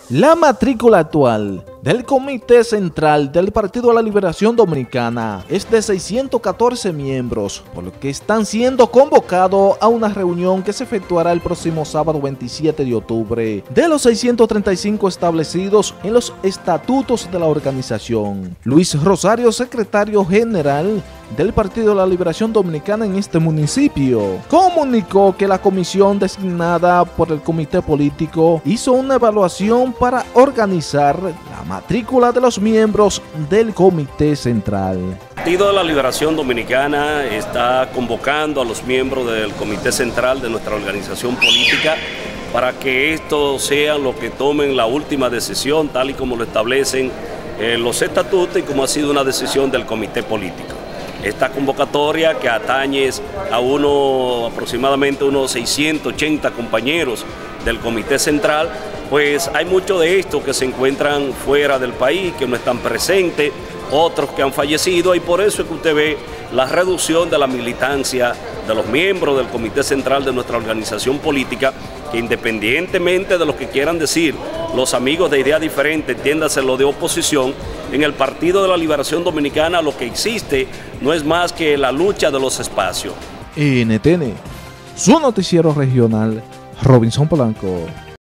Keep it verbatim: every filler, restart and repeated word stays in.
La matrícula actual del Comité Central del Partido de la Liberación Dominicana es de seiscientos catorce miembros, por lo que están siendo convocados a una reunión que se efectuará el próximo sábado veintisiete de octubre. De los seiscientos treinta y cinco establecidos en los estatutos de la organización, Luis Rosario, secretario general del Partido de la Liberación Dominicana en este municipio, comunicó que la comisión designada por el comité político hizo una evaluación para organizar la matrícula de los miembros del Comité Central. El Partido de la Liberación Dominicana está convocando a los miembros del Comité Central de nuestra organización política para que estos sean los que tomen la última decisión, tal y como lo establecen eh, los estatutos y como ha sido una decisión del Comité Político. Esta convocatoria, que atañe a uno, aproximadamente unos seiscientos ochenta compañeros del Comité Central, pues hay muchos de estos que se encuentran fuera del país, que no están presentes, otros que han fallecido, y por eso es que usted ve la reducción de la militancia de los miembros del Comité Central de nuestra organización política, que independientemente de lo que quieran decir los amigos de ideas diferentes, entiéndase lo de oposición, en el Partido de la Liberación Dominicana lo que existe no es más que la lucha de los espacios. N T N, su noticiero regional, Robinson Polanco.